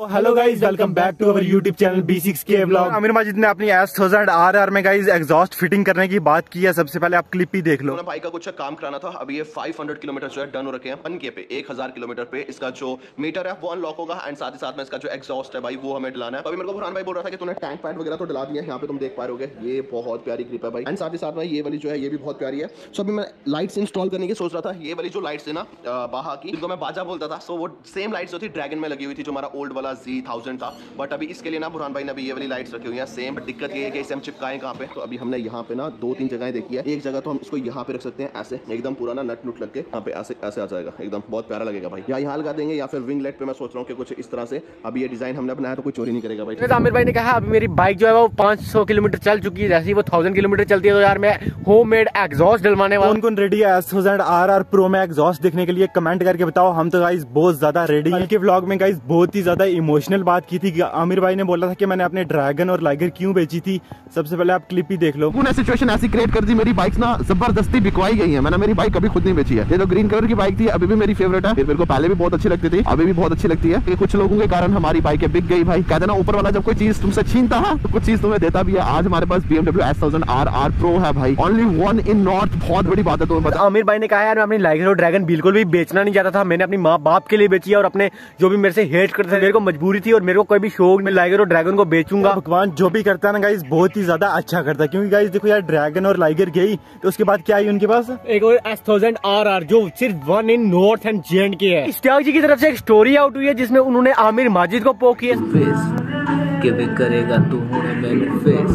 Hello guys, welcome back to our YouTube channel B6K vlog. Aamir Majid ने अपनी S1000 RR में guys exhaust fitting करने की बात की है। सबसे पहले आप क्लिप ही देख लो। भाई का कुछ काम कराना था। अभी ये 500 किलोमीटर जो है डन हो रखे हैं। पनके पे 1000 किलोमीटर पे इसका जो मीटर है वो अनलॉक होगा एंड साथ ही साथ में इसका जो एग्जॉस्ट है भाई वो हमें डलाना है। अभी मेरे को बुरहान भाई बोल रहा था कि तूने टैंक पैड वगैरह तो डला दिया है। यहाँ पे तुम देख पा रहे हो, ये बहुत प्यारी क्लिप है भाई। एंड साथ ही साथ में ये वाली जो है ये भी बहुत प्यारी है। सो अभी मैं लाइट्स इंस्टॉल करने की सोच रहा था। ये वाली जो लाइट्स है ना बाहा की, जिनको मैं बाजा बोलता था, सो वो सेम लाइट्स जो थी ड्रैगन में लगी हुई थी, जो हमारा ओल्ड वाला Z1000 था। बट अभी इसके लिए ना बुरहान भाई ने अभी ये वाली लाइट्स रखी हुई हैं सेम। दिक्कत ये है कि इसे हम चिपकाएं कहाँ पे। तो अभी हमने यहाँ पे ना 2-3 जगहें देखी है। एक जगह तो हम इसको यहाँ पे रख सकते हैं ऐसे, एकदम पूरा ना नट नुट लग के यहाँ पे ऐसे ऐसे आ जाएगा, एकदम बहुत प्यारा लगेगा भाई। या यहाँ लगा देंगे या फिर विंग लाइट पे मैं सोच रहा हूँ कि कुछ इस तरह से। अभी ये डिजाइन हमने बनाया तो कोई चोरी नहीं करेगा भाई। आमिर भाई ने कहा अभी मेरी बाइक जो है वो 500 किलोमीटर चल चुकी है, जैसे ही वो 1000 किलोमीटर चलती है तो यार मैं होममेड एग्जॉस्ट डलवाने वाला। कौन रेडी है S1000 RR प्रो में एग्जॉस्ट देखने के लिए? कमेंट करके बताओ। हम तो गाइस बहुत ज्यादा रेडी हैं। के व्लॉग में गाइस बहुत ही ज्यादा इमोशनल बात की थी। आमिर भाई ने बोला था कि मैंने अपने ड्रैगन और लाइगर क्यों बेची थी। सबसे पहले आप क्लिप ही देख लो। उन्हें सिचुएशन ऐसी क्रिएट कर दी, मेरी बाइक ना जबरदस्ती बिकवाई गई है। मैंने मेरी बाइक कभी खुद नहीं बेची है। ये जो ग्रीन कलर की बाइक थी अभी भी मेरी फेवरेट है। मेरे को पहले भी बहुत अच्छी लगती थी, अभी भी बहुत अच्छी लगती है। कि कुछ लोगों के कारण हमारी बाइकें बिक गई भाई। कहते ना ऊपर वाला जब कोई चीज तुमसे छीनता है तो कुछ चीज तुम्हें देता भी है। आज हमारे पास BMW S1000 RR प्रो है भाई, ओनली वन इन नॉर्थ। बहुत बड़ी बात है। तो आमिर भाई ने कहा यार मैं अपनी लाइगर और ड्रैगन बिल्कुल भी बेचना नहीं चाहता था। मैंने अपनी माँ बाप के लिए बेची है और अपने जो भी मेरे से हेट करते थे, मेरे को मजबूरी थी और मेरे को कोई भी शौक, मैं लाइगर और ड्रैगन को बेचूंगा। भगवान जो भी करता है ना गाइस बहुत ही ज्यादा अच्छा करता है। क्योंकि गाइस देखो यार, ड्रैगन और लाइगर गई तो उसके बाद क्या आई उनके पास? एक और S1000 RR जो सिर्फ one in north and JNK के है। इश्तियाक जी की तरफ से एक स्टोरी आउट हुई है जिसमें उन्होंने आमिर माजिद को पोक किया। किवें करेगा तू हुणे मैनू फेस,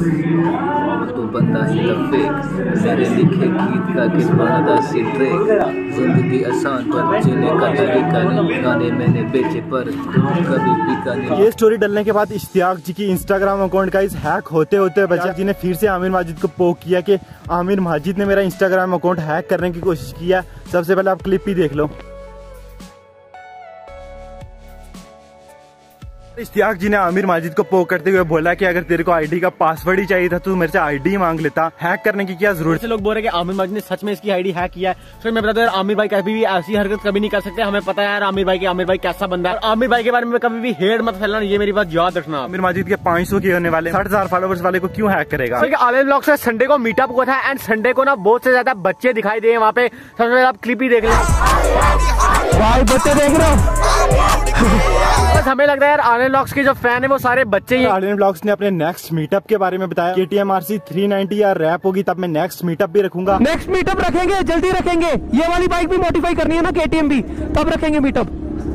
तू बंदा ही दा फेक, मेरे लिखे गीत का किस बनदा सी ट्रेक। जिंदगी आसान पर जीने का तरीका नहीं, गाने मैंने बेचे पर कभी बिका नहीं। ये स्टोरी डलने के बाद इश्तियाक जी की इंस्टाग्राम अकाउंट का हैक होते होते बचा जी ने फिर से आमिर माजिद को पोक किया कि आमिर माजिद ने मेरा इंस्टाग्राम अकाउंट हैक करने की कोशिश किया। सबसे पहले आप क्लिप ही देख लो। इश्तियाक जी ने आमिर माजिद को पोक करते हुए बोला कि अगर तेरे को आईडी का पासवर्ड ही चाहिए था तो मेरे से आईडी मांग लेता, हैक करने की क्या जरूरत है। लोग बोल रहे हैं कि आमिर माजिद ने सच में इसकी आईडी हैक किया है। फिर मैं बताता हूँ आमिर भाई कभी भी ऐसी हरकत कभी नहीं कर सकते। हमें पता है यार आमिर भाई कैसा बंदा है। आमिर भाई के बारे में कभी भी हेट मत फैलाना, ये मेरी बात याद रखना। आमिर माजिद के 500 के होने वाले 60,000 फॉलोवर्स वाले को क्यों हैक करेगा? आलिम व्लॉग से संडे को मीटअप हुआ था एंड संडे को ना बहुत से ज्यादा बच्चे दिखाई दिए वहाँ पे। सबसे पहले आप क्लिप ही देख लें। भाई बच्चे देख रहे हो? बस हमें लगता है यार आलिम व्लॉग्स के जो फैन है वो सारे बच्चे ही। आलिम व्लॉग्स ने अपने नेक्स्ट मीटअप के बारे में बताया। KTM RC 390 या रैप होगी तब मैं नेक्स्ट मीटअप भी रखूंगा। नेक्स्ट मीटअप रखेंगे, जल्दी रखेंगे। ये वाली बाइक भी मॉडिफाई करनी है ना KTM भी, तब रखेंगे मीटअप।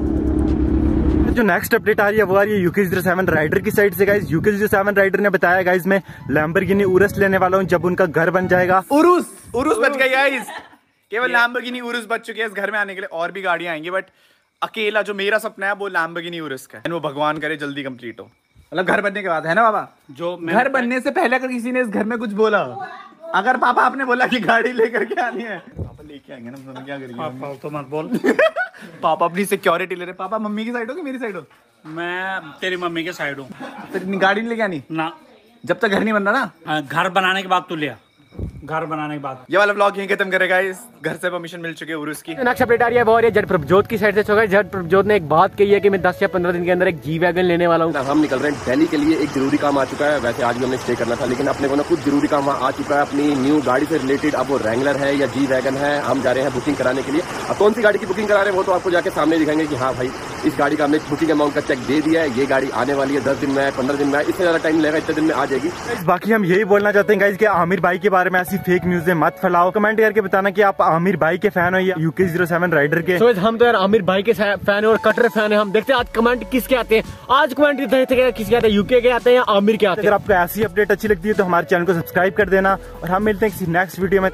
जो नेक्स्ट अपडेट आ रही है वो आ रही है UK07 राइडर की साइड से गाइस। UK07 राइडर ने बताया गाइस मैं लैम्बोर्गिनी उरुस लेने वाला हूँ जब उनका घर बन जाएगा। उरुस बच गई गाइस, केवल लैम्बोर्गिनी उरुस बच चुकी है इस घर में आने के लिए। और भी गाड़ियां आएंगी बट अकेला जो मेरा सपना है वो लैम्बोर्गिनी उरुस का है। वो भगवान करे जल्दी कंप्लीट हो, मतलब घर बनने के बाद, है ना पापा? जो घर बनने से पहले अगर किसी ने इस घर में कुछ बोला, अगर पापा आपने बोला कि गाड़ी लेकर के आनी है, पापा लेके आएंगे ना, तो क्या करेंगे? पापा तो मत बोल। पापा अपनी सिक्योरिटी ले रहे। पापा मम्मी की साइड हो कि मेरी साइड हो? मैं तेरी मम्मी के साइड हूँ। तो गाड़ी नहीं लेके आनी ना, जब तक घर नहीं बन रहा ना। घर बनाने के बाद तू लिया, घर बनाने के बाद। ये वाला व्लॉग यहीं खत्म करेगा। इस घर से परमिशन मिल चुकी है उरुस की। नेक्स्ट अपडेट आ रही है वो आ रही है जट प्रभजोत की साइड से। जट प्रभजोत ने एक बात कही है कि मैं 10 या 15 दिन के अंदर एक G-Wagon लेने वाला हूँ। हम निकल रहे हैं दिल्ली के लिए। एक जरूरी काम आ चुका है। वैसे आज भी हमने स्टे करना था लेकिन अपने को ना कुछ जरूरी काम आ चुका है अपनी न्यू गाड़ी से रिलेटेड। अब वो रेंगलर है या G-Wagon है, हम जा रहे हैं बुकिंग कराने के लिए। अब कौन सी गाड़ी की बुकिंग करा रहे हैं वो तो आपको जाके सामने दिखाएंगे कि हाँ भाई इस गाड़ी का हमने बुकिंग अमाउंट का चेक दे दिया है। ये गाड़ी आने वाली है 10 दिन में, 15 दिन में, इससे ज्यादा टाइम लगेगा, इतने दिन में आ जाएगी। बाकी हम यही बोलना चाहते हैं गाइस कि आमिर भाई के बारे में ऐसी फेक न्यूज़ मत फैलाओ। कमेंट करके बताना कि आप आमिर भाई के फैन हो या UK07 राइडर के। हम तो यार आमिर भाई के फैन है और कट्टर फैन है। हम देखते हैं आज कमेंट किसके आते हैं। आज कमेंट किसके आते हैं, UK के आते हैं या आमिर के आते हैं। अगर आपको ऐसी अपडेट अच्छी लगती है तो हमारे चैनल को सब्सक्राइब कर देना और हम मिलते हैं किसी नेक्स्ट वीडियो में।